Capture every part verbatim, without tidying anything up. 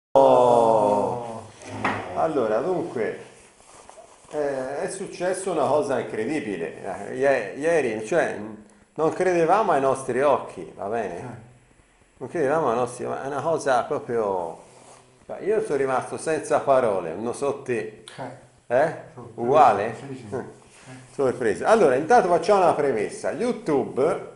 Oh. Allora, dunque, eh, è successo una cosa incredibile. Eh, ie- ieri, cioè, non credevamo ai nostri occhi, va bene? Non credevamo ai nostri occhi, è una cosa proprio... cioè, io sono rimasto senza parole, non so te, Eh, eh? sorpreso, Uguale? sì, sì. Eh, Sorpresa. Allora, intanto facciamo una premessa. YouTube,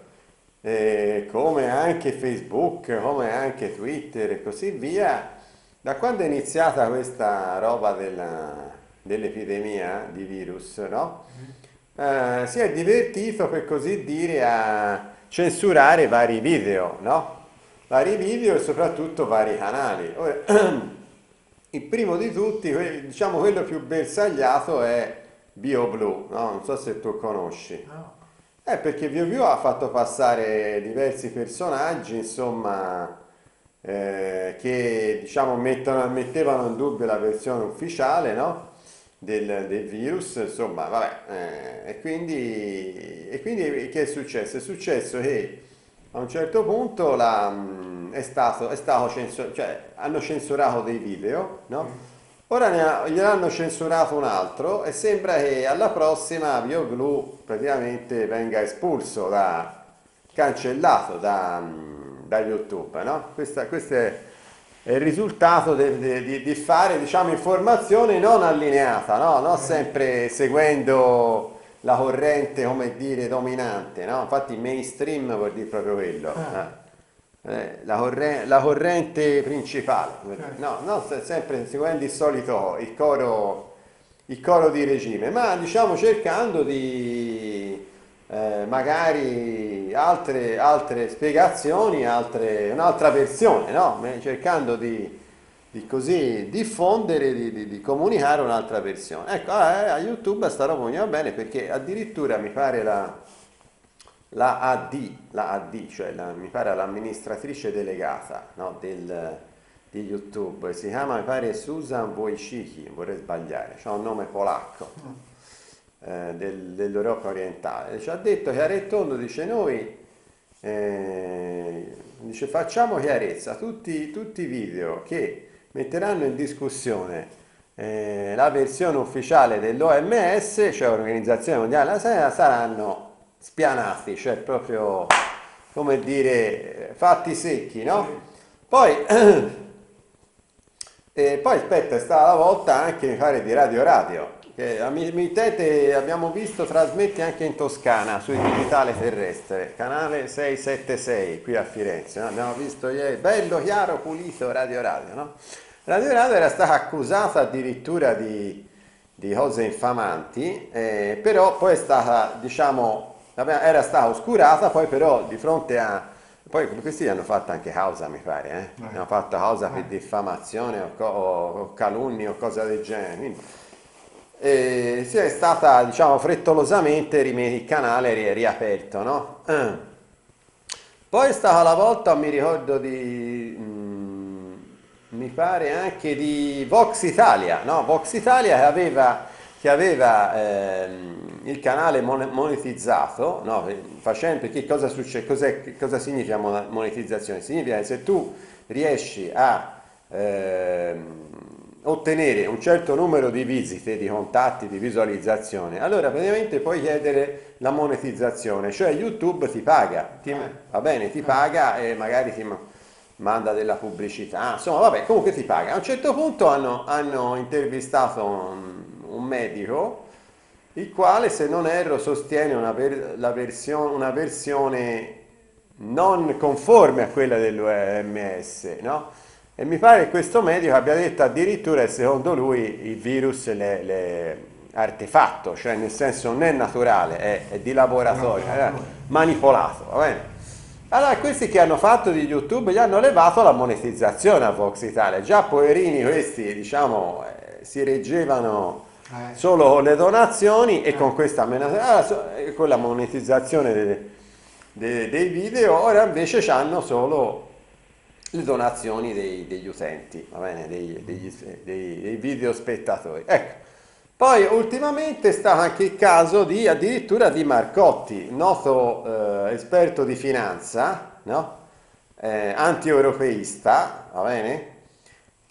eh, come anche Facebook, come anche Twitter e così via, da quando è iniziata questa roba della- dell'epidemia di virus, no? Eh, si è divertito, per così dire, a censurare vari video, no? Vari video e soprattutto vari canali. Ora, il primo di tutti, que- diciamo quello più bersagliato, è BioBlue, no? Non so se tu conosci. no, Eh, perché BioBlue ha fatto passare diversi personaggi, insomma, eh, che diciamo mettono- mettevano in dubbio la versione ufficiale, no? Del, del virus, insomma, vabbè, eh, e quindi, e quindi che è successo? È successo che a un certo punto la, mh, è stato, è stato censur- cioè, hanno censurato dei video, no? Ora ne ha- gliel'hanno censurato un altro e sembra che alla prossima BioGlue praticamente venga espulso da, cancellato da, mh, da YouTube, no? Questa- questo è, è il risultato de- de- di, di fare, diciamo, informazione non allineata, no? Non sempre seguendo la corrente, come dire, dominante, no? Infatti mainstream vuol dire proprio quello. eh, eh. Eh, la, corre- la corrente principale, certo. no, no, se- sempre seguendo il solito, il coro, il coro di regime, ma diciamo cercando di eh, magari altre, altre spiegazioni, altre, un'altra versione, no? Eh, Cercando di, di così diffondere, di, di- di comunicare un'altra versione. Ecco, eh, a YouTube sta roba mi va bene perché addirittura mi pare la, la A D, la A D, cioè la- mi pare l'amministratrice delegata, no, del, di YouTube, si chiama, mi pare Susan Wojcicki, vorrei sbagliare, ha un nome polacco, eh, del- dell'Europa orientale. Ci ha detto chiaro e tondo, dice noi, eh, dice facciamo chiarezza, tutti, tutti i video che metteranno in discussione eh, la versione ufficiale dell'O M S, cioè Organizzazione Mondiale della Sanità, saranno spianati, cioè proprio, come dire, fatti secchi, Sì. no? Poi, e poi aspetta, è stata la volta anche, mi pare, di Radio Radio, che a Mi- Mitete abbiamo visto trasmette anche in Toscana, sui digitale terrestre, canale seicentosettantasei qui a Firenze, no? Abbiamo visto ieri, bello, chiaro, pulito, Radio Radio, no? Radio Radio era stata accusata addirittura di, di cose infamanti, eh, però poi è stata, diciamo, vabbè, era stata oscurata, poi però di fronte a... Poi questi hanno fatto anche causa, mi pare, eh? Eh, Hanno fatto causa per eh, diffamazione o, co- o calunni o cosa del genere. Quindi, eh, si è stata, diciamo, frettolosamente rime- il canale ri- riaperto, no? Eh. Poi è stata la volta, mi ricordo di, mm, mi pare anche di Vox Italia, no? Vox Italia che aveva, che aveva ehm, il canale mon- monetizzato, no? Facendo, perché cosa succede, cos'è- che cosa significa mon- monetizzazione? Significa che se tu riesci a ehm, ottenere un certo numero di visite, di contatti, di visualizzazione, allora praticamente puoi chiedere la monetizzazione, cioè YouTube ti paga, ti- eh, va bene, ti eh, paga e magari ti ma- manda della pubblicità, insomma, vabbè, comunque ti paga. A un certo punto hanno, hanno intervistato un, un medico, il quale, se non erro, sostiene una, ver- la versione, una versione non conforme a quella dell'O M S, no? E mi pare che questo medico abbia detto addirittura che secondo lui il virus è artefatto, cioè nel senso non è naturale, è, è di di laboratorio, è laboratorio. manipolato, va bene? Allora, questi che hanno fatto di YouTube gli hanno levato la monetizzazione a Vox Italia. Già poverini questi, diciamo, eh, si reggevano Eh, solo con le donazioni e eh, con questa ah, so- eh, con la monetizzazione de- de- dei video, ora invece hanno solo le donazioni dei- degli utenti, va bene, dei, degli- dei- dei video spettatori. Ecco. Poi ultimamente è stato anche il caso di addirittura di Marcotti, noto eh, esperto di finanza, no? Eh, anti-europeista, va bene?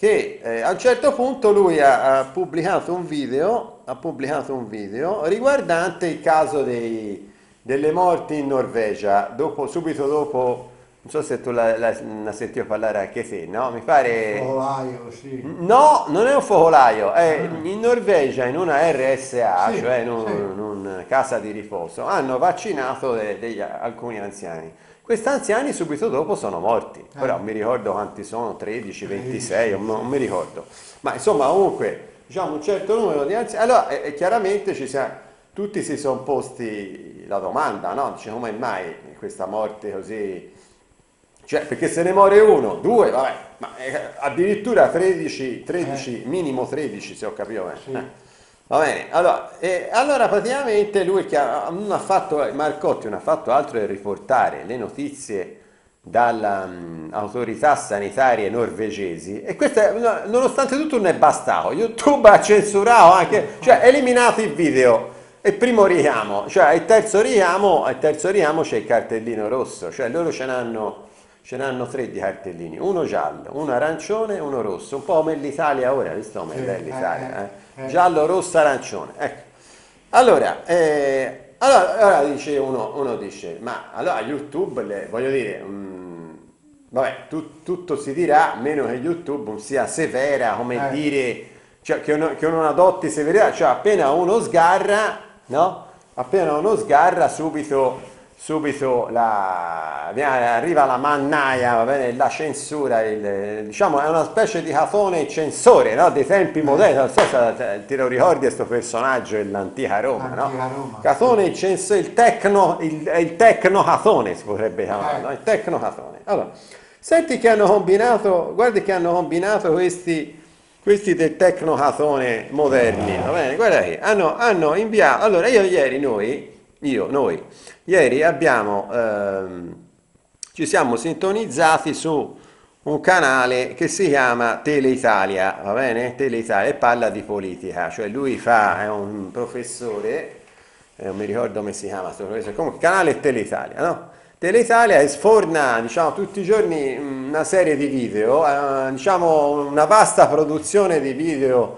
che eh, a un certo punto lui ha, ha pubblicato un video, ha pubblicato un video riguardante il caso dei, delle morti in Norvegia, dopo, subito dopo, non so se tu la, la, la sentivo parlare anche te, no? Mi pare... Focolaio, sì. No, non è un focolaio, è in Norvegia, in una R S A, Sì, cioè in, un, sì. in una casa di riposo, hanno vaccinato de- degli, alcuni anziani. Questi anziani subito dopo sono morti, però mi ricordo quanti sono, tredici, ventisei, non, non mi ricordo. Ma insomma comunque, diciamo un certo numero di anziani. Allora, e, e chiaramente ci siamo, tutti si sono posti la domanda, no? Dice, come mai questa morte così... Cioè, perché se ne muore uno, due, vabbè, ma eh, addirittura tredici, tredici, minimo tredici se ho capito bene. Sì. Eh. Va bene, allora, eh, allora praticamente lui che ha, non ha fatto, Marcotti non ha fatto altro che riportare le notizie dalle autorità sanitarie norvegesi e questo è, nonostante tutto non è bastato, YouTube ha censurato anche, cioè ha eliminato il video. E primo richiamo, cioè il terzo richiamo, il terzo richiamo c'è il cartellino rosso, cioè loro ce n'hanno ce n'hanno tre di cartellini, uno giallo, uno arancione e uno rosso, un po' come l'Italia ora, visto come Sì, è l'Italia, eh, eh? eh. Giallo, rosso, arancione, ecco. Allora, eh, allora, allora dice uno, uno dice, ma allora YouTube, le, voglio dire, mm, vabbè, tu- tutto si dirà, meno che YouTube sia severa, come Eh. dire, cioè che uno, che uno adotti severità, cioè appena uno sgarra, no? Appena uno sgarra subito subito la, viene- arriva la mannaia, va bene, la censura, il- diciamo è una specie di Catone censore, no? Dei tempi moderni, non so se te- te lo ricordi questo personaggio dell'antica Roma, no? Antica Roma, Catone il censore, il tecno, il, è il tecno Catone si potrebbe chiamare, Eh. no? Il tecno Catone. Allora, senti che hanno combinato, guardi che hanno combinato questi, questi del tecno Catone moderni, va bene? Guarda che hanno, hanno inviato, allora io ieri noi, io, noi, ieri abbiamo, ehm, ci siamo sintonizzati su un canale che si chiama Teleitalia, va bene? Teleitalia e parla di politica, cioè lui fa, è un professore, eh, non mi ricordo come si chiama questo professore, comunque il canale è Teleitalia, no? Teleitalia e sforna, diciamo, tutti i giorni mh, una serie di video, eh, diciamo una vasta produzione di video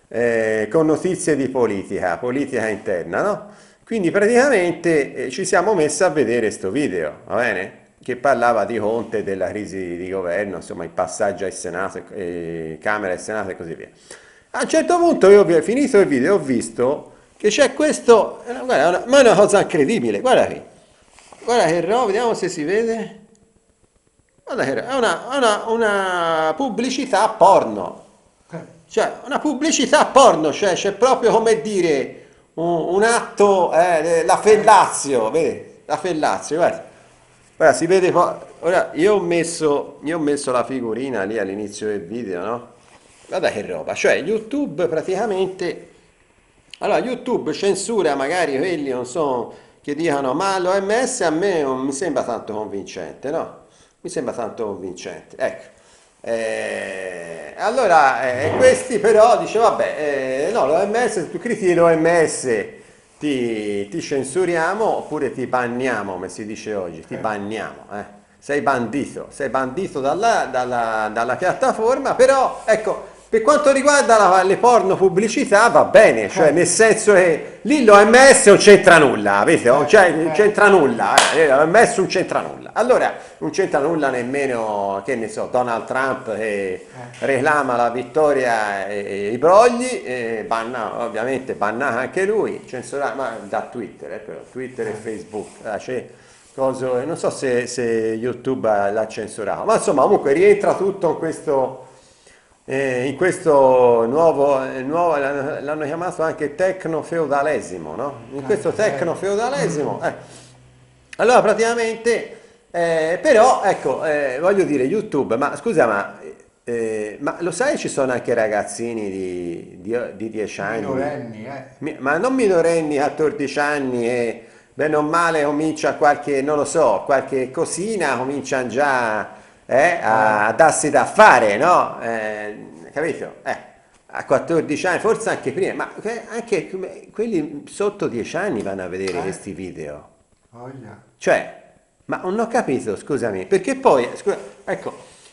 eh, con notizie di politica, politica interna, no? Quindi praticamente eh, ci siamo messi a vedere sto video, va bene? Che parlava di Conte, della crisi di governo, insomma il passaggio al Senato, eh, Camera e Senato e così via. A un certo punto io ho finito il video e ho visto che c'è questo, eh, guarda, è una- ma è una cosa incredibile, guarda qui, guarda che roba, vediamo se si vede, guarda che roba, è una, è una, una pubblicità porno. Cioè, una pubblicità porno, cioè c'è proprio come dire un, un atto, eh, la fellazio, vedi? La fellazio, guarda. Guarda, si vede qua. Ora, io ho messo, io ho messo la figurina lì all'inizio del video, no? Guarda che roba, cioè YouTube praticamente... Allora, YouTube censura magari quelli, non so, che dicono, ma l'O M S a me non mi sembra tanto convincente, no? Mi sembra tanto convincente, ecco. Eh, allora, eh, questi però dice, vabbè, eh, no, l'O M S, se tu critichi l'O M S ti, ti censuriamo oppure ti banniamo, come si dice oggi, ti banniamo, eh. Sei bandito, sei bandito dalla, dalla- dalla piattaforma, però ecco, per quanto riguarda la- le porno pubblicità va bene, cioè nel senso che lì l'O M S non c'entra nulla, avete? Non c'è- non c'entra nulla, eh, l'O M S non c'entra nulla. Allora, non c'entra nulla nemmeno, che ne so, Donald Trump che reclama la vittoria e, e i brogli, e banna, ovviamente banna anche lui, censurato, ma da Twitter, eh, però, Twitter e Facebook, ah, c'è coso, non so se, se YouTube l'ha censurato, ma insomma comunque rientra tutto in questo, eh, in questo nuovo, eh, nuovo, l'hanno l'hanno chiamato anche tecnofeudalesimo, no? In questo tecnofeudalesimo, eh. Allora praticamente, eh, però ecco, eh, voglio dire YouTube, ma scusa, ma, eh, ma lo sai ci sono anche ragazzini di, di, di dieci anni? Minorenni, eh. Mi- Ma non minorenni, quattordici anni e bene o male comincia qualche, non lo so, qualche cosina, cominciano già eh, a, a darsi da fare, no? Eh, capito? Eh, a quattordici anni, forse anche prima, ma que- anche come- quelli sotto dieci anni vanno a vedere Eh. questi video. Voglia. Cioè, ma non ho capito, scusami, perché poi, scusa, ecco,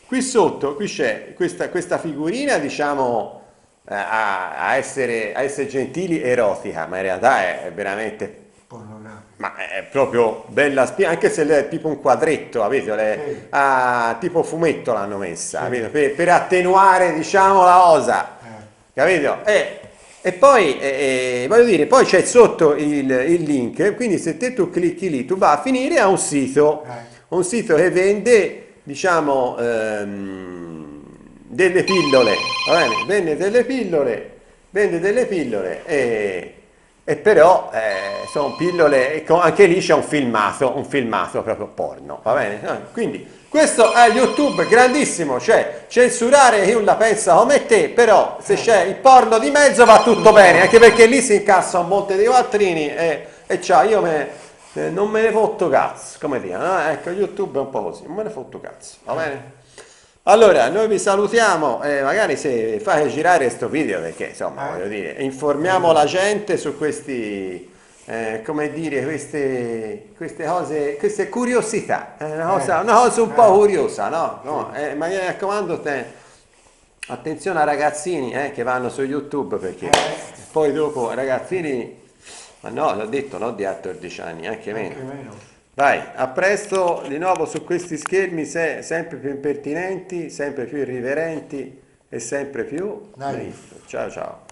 Qui sotto, qui c'è questa, questa figurina, diciamo, eh, a, a essere, a essere gentili, erotica, ma in realtà è, è veramente, Pornografico. ma è proprio bella spia, anche se è tipo un quadretto, capito? Le- Sì. ah, tipo fumetto l'hanno messa, Sì. capito? Per, per attenuare, diciamo, la cosa, Eh. capito? E, e poi, eh, eh, voglio dire, poi c'è sotto il, il link, quindi se te tu clicchi lì, tu vai a finire a un sito, Eh. un sito che vende, diciamo, ehm, delle pillole, va bene? Vende delle pillole, vende delle pillole e, e però eh, sono pillole, e co- anche lì c'è un filmato, un filmato proprio porno, va bene? Ah, quindi questo è YouTube grandissimo, cioè censurare chi la pensa come te, però se c'è il porno di mezzo va tutto bene, anche perché lì si incassa un monte di quattrini e, e c'ha, io me, eh, non me ne fotto cazzo, come dire, no? Ecco, YouTube è un po' così, non me ne fotto cazzo, va bene? Allora, noi vi salutiamo, e magari se fate girare questo video, perché insomma, Eh. voglio dire, informiamo la gente su questi, eh, come dire, queste, queste cose, queste curiosità, è una cosa, Eh. una cosa un po' Eh. curiosa, no? No? Eh, ma mi raccomando, te, attenzione ai ragazzini eh, che vanno su YouTube, perché Eh. poi dopo ragazzini, ma no, l'ho detto, no, di quattordici anni, anche meno. Anche meno. Vai, a presto di nuovo su questi schermi se- sempre più impertinenti, sempre più irriverenti e sempre più Dai. naif. Ciao ciao.